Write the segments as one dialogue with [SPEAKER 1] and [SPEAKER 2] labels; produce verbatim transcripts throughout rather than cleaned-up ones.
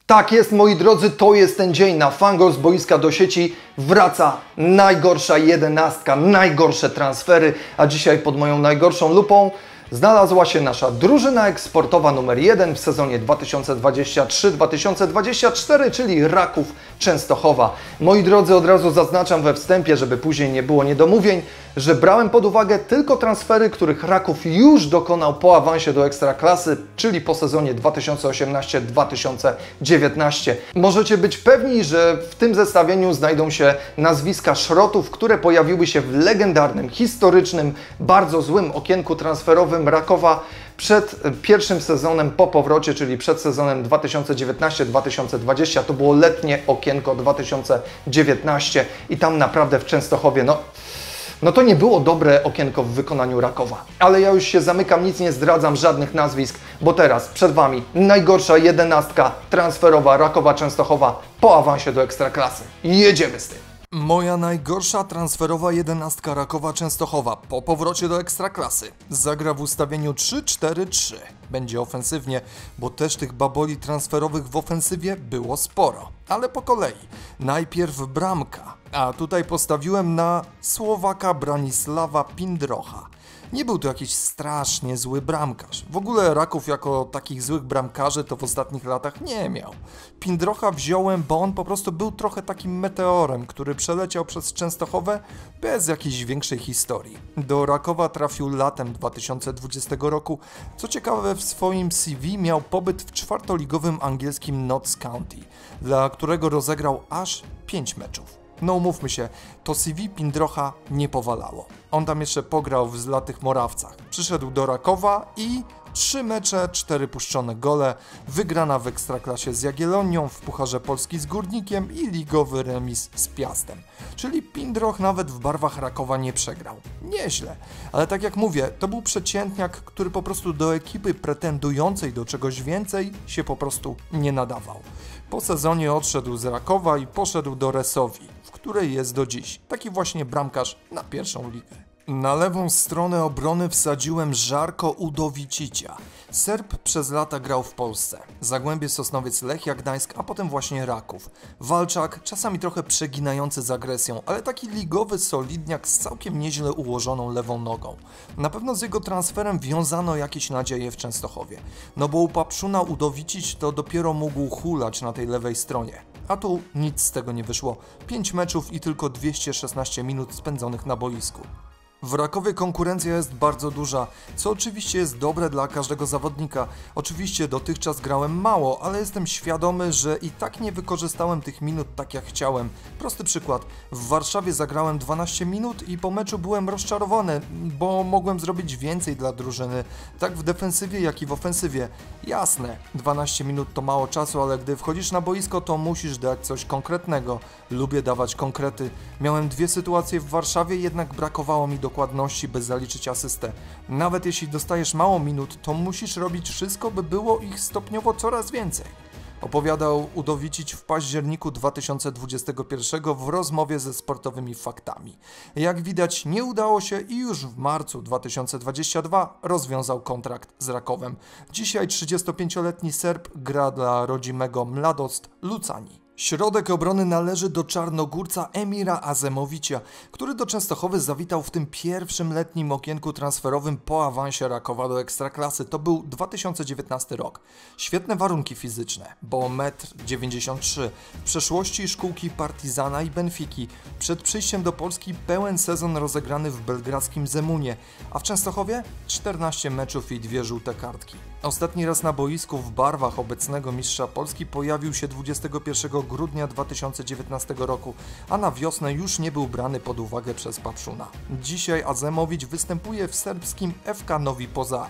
[SPEAKER 1] Tak jest, moi drodzy, to jest ten dzień. Na Fangol z boiska do sieci wraca najgorsza jedenastka, najgorsze transfery, a dzisiaj pod moją najgorszą lupą znalazła się nasza drużyna eksportowa numer jeden w sezonie dwa tysiące dwudziestym trzecim dwa tysiące dwudziestym czwartym, czyli Raków Częstochowa. Moi drodzy, od razu zaznaczam we wstępie, żeby później nie było niedomówień, że brałem pod uwagę tylko transfery, których Raków już dokonał po awansie do Ekstraklasy, czyli po sezonie dwa tysiące osiemnastym dwa tysiące dziewiętnastym. Możecie być pewni, że w tym zestawieniu znajdą się nazwiska szrotów, które pojawiły się w legendarnym, historycznym, bardzo złym okienku transferowym Rakowa przed pierwszym sezonem po powrocie, czyli przed sezonem dwa tysiące dziewiętnastym dwa tysiące dwudziestym. To było letnie okienko dwa tysiące dziewiętnasty i tam naprawdę w Częstochowie, no... No to nie było dobre okienko w wykonaniu Rakowa. Ale ja już się zamykam, nic nie zdradzam, żadnych nazwisk, bo teraz przed Wami najgorsza jedenastka transferowa Rakowa Częstochowa po awansie do Ekstraklasy. Jedziemy z tym!
[SPEAKER 2] Moja najgorsza transferowa jedenastka Rakowa Częstochowa po powrocie do Ekstraklasy zagra w ustawieniu trzy cztery trzy. Będzie ofensywnie, bo też tych baboli transferowych w ofensywie było sporo. Ale po kolei. Najpierw bramka, a tutaj postawiłem na Słowaka Branisława Pindrocha. Nie był to jakiś strasznie zły bramkarz. W ogóle Raków jako takich złych bramkarzy to w ostatnich latach nie miał. Pindrocha wziąłem, bo on po prostu był trochę takim meteorem, który przeleciał przez Częstochowę bez jakiejś większej historii. Do Rakowa trafił latem dwa tysiące dwudziestego roku. Co ciekawe, w swoim C V miał pobyt w czwartoligowym angielskim Notts County, dla którego rozegrał aż pięć meczów. No umówmy się, to C V Pindrocha nie powalało. On tam jeszcze pograł w Zlatych Morawcach. Przyszedł do Rakowa i trzy mecze, cztery puszczone gole, wygrana w Ekstraklasie z Jagiellonią, w Pucharze Polski z Górnikiem i ligowy remis z Piastem. Czyli Pindroch nawet w barwach Rakowa nie przegrał. Nieźle, ale tak jak mówię, to był przeciętniak, który po prostu do ekipy pretendującej do czegoś więcej się po prostu nie nadawał. Po sezonie odszedł z Rakowa i poszedł do Resowi, w której jest do dziś. Taki właśnie bramkarz na pierwszą ligę. Na lewą stronę obrony wsadziłem Żarko Udowicicia. Serb przez lata grał w Polsce. Zagłębie Sosnowiec, Lechia Gdańsk, a potem właśnie Raków. Walczak, czasami trochę przeginający z agresją, ale taki ligowy solidniak z całkiem nieźle ułożoną lewą nogą. Na pewno z jego transferem wiązano jakieś nadzieje w Częstochowie. No bo u Papszuna Udowicić to dopiero mógł hulać na tej lewej stronie. A tu nic z tego nie wyszło. pięć meczów i tylko dwieście szesnaście minut spędzonych na boisku. W Rakowie konkurencja jest bardzo duża, co oczywiście jest dobre dla każdego zawodnika. Oczywiście dotychczas grałem mało, ale jestem świadomy, że i tak nie wykorzystałem tych minut tak jak chciałem. Prosty przykład. W Warszawie zagrałem dwanaście minut i po meczu byłem rozczarowany, bo mogłem zrobić więcej dla drużyny, tak w defensywie jak i w ofensywie. Jasne, dwanaście minut to mało czasu, ale gdy wchodzisz na boisko, to musisz dać coś konkretnego. Lubię dawać konkrety. Miałem dwie sytuacje w Warszawie, jednak brakowało mi dokładności, by zaliczyć asystę. Nawet jeśli dostajesz mało minut, to musisz robić wszystko, by było ich stopniowo coraz więcej. Opowiadał Udowicić w październiku dwa tysiące dwudziestego pierwszego w rozmowie ze Sportowymi Faktami. Jak widać, nie udało się i już w marcu dwa tysiące dwudziestego drugiego rozwiązał kontrakt z Rakowem. Dzisiaj trzydziestopięcioletni Serb gra dla rodzimego Mladost Lucani. Środek obrony należy do czarnogórca Emira Azemowicia, który do Częstochowy zawitał w tym pierwszym letnim okienku transferowym po awansie Rakowa do Ekstraklasy. To był dwa tysiące dziewiętnasty rok. Świetne warunki fizyczne, bo metr dziewięćdziesiąt trzy. W przeszłości szkółki Partizana i Benfiki. Przed przyjściem do Polski pełen sezon rozegrany w belgradzkim Zemunie, a w Częstochowie czternaście meczów i dwie żółte kartki. Ostatni raz na boisku w barwach obecnego mistrza Polski pojawił się dwudziestego pierwszego grudnia dwa tysiące dziewiętnastego roku, a na wiosnę już nie był brany pod uwagę przez Papszuna. Dzisiaj Azemowicz występuje w serbskim F K Novi Pozar.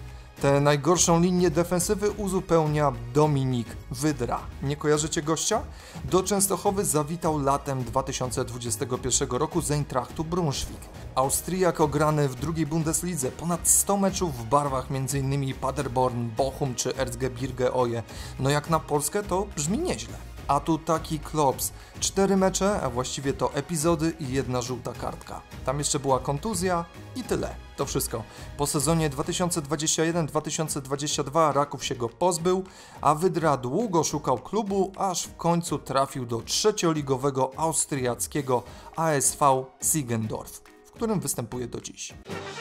[SPEAKER 2] Tę najgorszą linię defensywy uzupełnia Dominik Wydra. Nie kojarzycie gościa? Do Częstochowy zawitał latem dwa tysiące dwudziestego pierwszego roku z Eintrachtu Braunschweig. Austriak ograny w drugiej Bundeslidze, ponad sto meczów w barwach m.in. Paderborn, Bochum czy Erzgebirge Oje. No jak na Polskę to brzmi nieźle. A tu taki klops. Cztery mecze, a właściwie to epizody i jedna żółta kartka. Tam jeszcze była kontuzja i tyle. To wszystko. Po sezonie dwa tysiące dwudziestym pierwszym dwa tysiące dwudziestym drugim Raków się go pozbył, a Wydra długo szukał klubu, aż w końcu trafił do trzecioligowego austriackiego A S V Ziegendorf, w którym występuje do dziś.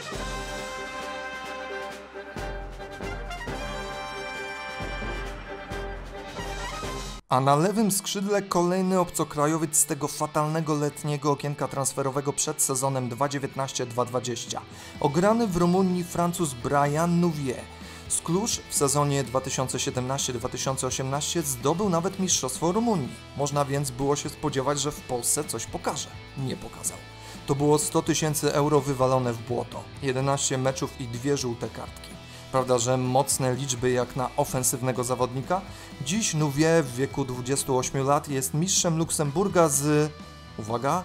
[SPEAKER 2] A na lewym skrzydle kolejny obcokrajowiec z tego fatalnego letniego okienka transferowego przed sezonem dwa tysiące dziewiętnastym dwa tysiące dwudziestym. Ograny w Rumunii Francuz Brian Nouvier. Z Cluj w sezonie dwa tysiące siedemnastym dwa tysiące osiemnastym zdobył nawet mistrzostwo Rumunii. Można więc było się spodziewać, że w Polsce coś pokaże. Nie pokazał. To było sto tysięcy euro wywalone w błoto. jedenaście meczów i dwie żółte kartki. Prawda, że mocne liczby jak na ofensywnego zawodnika? Dziś Nouvier w wieku dwudziestu ośmiu lat jest mistrzem Luksemburga z... Uwaga...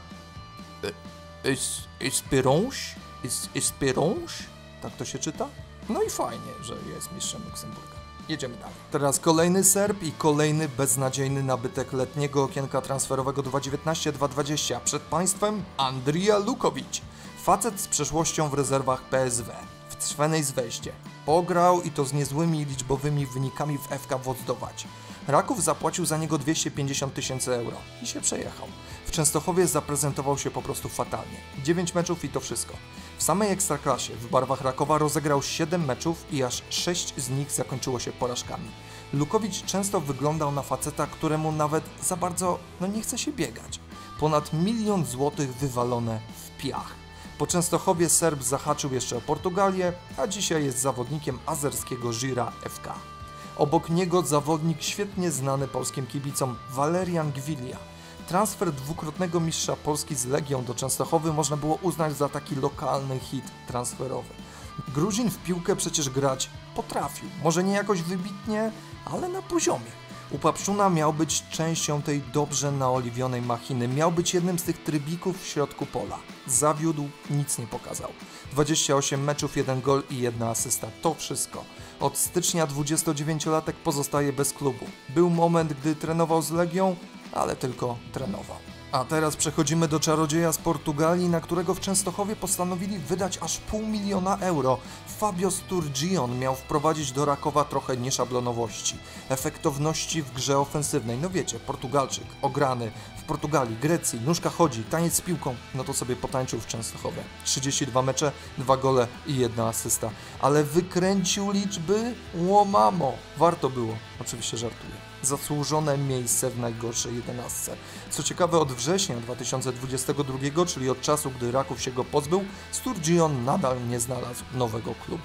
[SPEAKER 2] Espérance? Espérance? Tak to się czyta? No i fajnie, że jest mistrzem Luksemburga. Jedziemy dalej. Teraz kolejny Serb i kolejny beznadziejny nabytek letniego okienka transferowego dwa tysiące dziewiętnastym dwa tysiące dwudziestym. Przed państwem Andrija Lukovic. Facet z przeszłością w rezerwach P S W. W Crvenej Zvezdzie. Pograł i to z niezłymi liczbowymi wynikami w F K Włocławek. Raków zapłacił za niego dwieście pięćdziesiąt tysięcy euro i się przejechał. W Częstochowie zaprezentował się po prostu fatalnie. dziewięć meczów i to wszystko. W samej Ekstraklasie w barwach Rakowa rozegrał siedem meczów i aż sześć z nich zakończyło się porażkami. Lukovic często wyglądał na faceta, któremu nawet za bardzo no nie chce się biegać. Ponad milion złotych wywalone w piach. Po Częstochowie Serb zahaczył jeszcze o Portugalię, a dzisiaj jest zawodnikiem azerskiego Gira F K. Obok niego zawodnik świetnie znany polskim kibicom Walerian Gwilia. Transfer dwukrotnego mistrza Polski z Legią do Częstochowy można było uznać za taki lokalny hit transferowy. Gruzin w piłkę przecież grać potrafił, może nie jakoś wybitnie, ale na poziomie. U Papszuna miał być częścią tej dobrze naoliwionej machiny, miał być jednym z tych trybików w środku pola. Zawiódł, nic nie pokazał. dwadzieścia osiem meczów, jeden gol i jedna asysta. To wszystko. Od stycznia dwudziestodziewięciolatek pozostaje bez klubu. Był moment, gdy trenował z Legią, ale tylko trenował. A teraz przechodzimy do czarodzieja z Portugalii, na którego w Częstochowie postanowili wydać aż pół miliona euro. Fabio Sturgeon miał wprowadzić do Rakowa trochę nieszablonowości, efektowności w grze ofensywnej. No wiecie, Portugalczyk, ograny w Portugalii, Grecji, nóżka chodzi, taniec z piłką, no to sobie potańczył w Częstochowie. trzydzieści dwa mecze, dwa gole i jedna asysta. Ale wykręcił liczby? Łomamo! Warto było. Oczywiście żartuję. Zasłużone miejsce w najgorszej jedenastce. Co ciekawe, od września dwa tysiące dwudziestego drugiego, czyli od czasu, gdy Raków się go pozbył, Sturgeon nadal nie znalazł nowego klubu.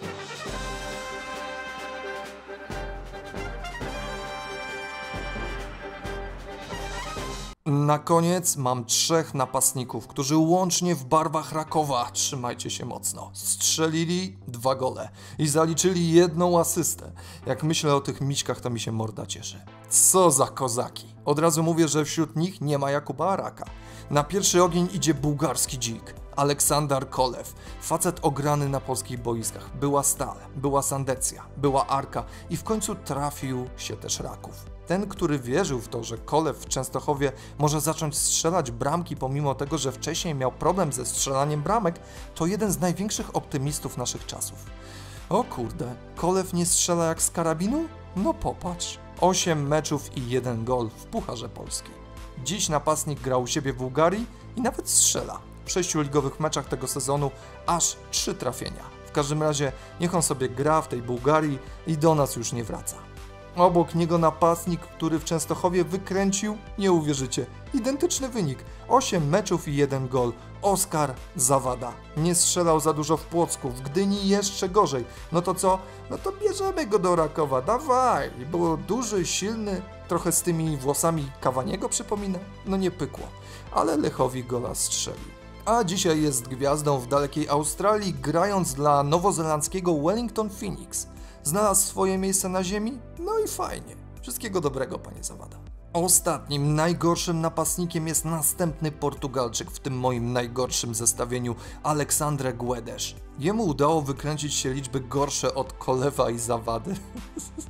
[SPEAKER 2] Na koniec mam trzech napastników, którzy łącznie w barwach Rakowa, trzymajcie się mocno, strzelili dwa gole i zaliczyli jedną asystę. Jak myślę o tych miśkach, to mi się morda cieszy. Co za kozaki. Od razu mówię, że wśród nich nie ma Jakuba Araka. Na pierwszy ogień idzie bułgarski dzik. Aleksandar Kolew, facet ograny na polskich boiskach. Była Stal, była Sandecja, była Arka i w końcu trafił się też Raków. Ten, który wierzył w to, że Kolew w Częstochowie może zacząć strzelać bramki pomimo tego, że wcześniej miał problem ze strzelaniem bramek, to jeden z największych optymistów naszych czasów. O kurde, Kolew nie strzela jak z karabinu? No popatrz. osiem meczów i jeden gol w Pucharze Polski. Dziś napastnik gra u siebie w Bułgarii i nawet strzela. W sześciu ligowych meczach tego sezonu aż trzy trafienia. W każdym razie niech on sobie gra w tej Bułgarii i do nas już nie wraca. Obok niego napastnik, który w Częstochowie wykręcił, nie uwierzycie, identyczny wynik. osiem meczów i jeden gol. Oskar Zawada. Nie strzelał za dużo w Płocku, w Gdyni jeszcze gorzej. No to co? No to bierzemy go do Rakowa, dawaj. Było duży, silny, trochę z tymi włosami Cavaniego przypomina. No nie pykło, ale Lechowi gola strzelił. A dzisiaj jest gwiazdą w dalekiej Australii, grając dla nowozelandzkiego Wellington Phoenix. Znalazł swoje miejsce na ziemi? No i fajnie. Wszystkiego dobrego, panie Zawada. Ostatnim, najgorszym napastnikiem jest następny Portugalczyk w tym moim najgorszym zestawieniu, Aleksandre Guedes. Jemu udało wykręcić się liczby gorsze od Kolewa i Zawady.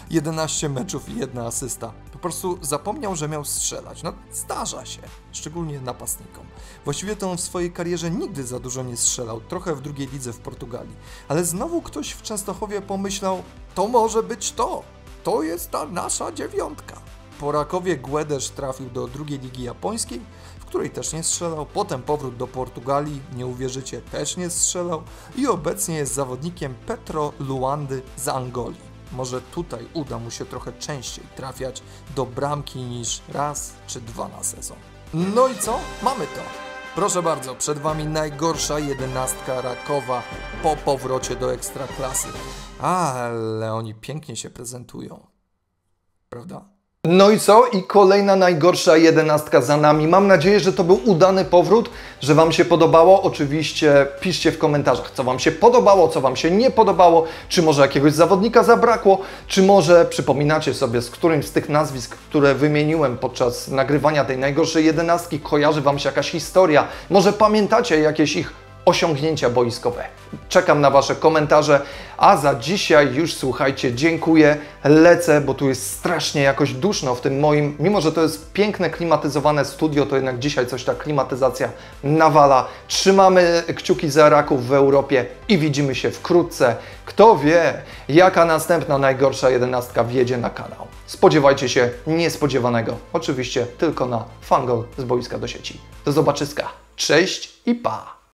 [SPEAKER 2] jedenaście meczów i jedna asysta. Po prostu zapomniał, że miał strzelać. No, zdarza się, szczególnie napastnikom. Właściwie to on w swojej karierze nigdy za dużo nie strzelał, trochę w drugiej lidze w Portugalii. Ale znowu ktoś w Częstochowie pomyślał, to może być to. To jest ta nasza dziewiątka. Po Rakowie Guedes trafił do drugiej ligi japońskiej, w której też nie strzelał. Potem powrót do Portugalii, nie uwierzycie, też nie strzelał. I obecnie jest zawodnikiem Petro Luandy z Angolii. Może tutaj uda mu się trochę częściej trafiać do bramki niż raz czy dwa na sezon. No i co? Mamy to. Proszę bardzo, przed Wami najgorsza jedenastka Rakowa po powrocie do Ekstraklasy. Ale oni pięknie się prezentują. Prawda?
[SPEAKER 1] No i co? I kolejna najgorsza jedenastka za nami. Mam nadzieję, że to był udany powrót, że Wam się podobało. Oczywiście piszcie w komentarzach, co Wam się podobało, co Wam się nie podobało, czy może jakiegoś zawodnika zabrakło, czy może przypominacie sobie, z którymś z tych nazwisk, które wymieniłem podczas nagrywania tej najgorszej jedenastki, kojarzy Wam się jakaś historia, może pamiętacie jakieś ich osiągnięcia boiskowe. Czekam na Wasze komentarze, a za dzisiaj już słuchajcie, dziękuję, lecę, bo tu jest strasznie jakoś duszno w tym moim, mimo że to jest piękne, klimatyzowane studio, to jednak dzisiaj coś ta klimatyzacja nawala. Trzymamy kciuki za Raków w Europie i widzimy się wkrótce. Kto wie, jaka następna najgorsza jedenastka wjedzie na kanał. Spodziewajcie się niespodziewanego, oczywiście tylko na Fangol z boiska do sieci. Do zobaczyska, cześć i pa!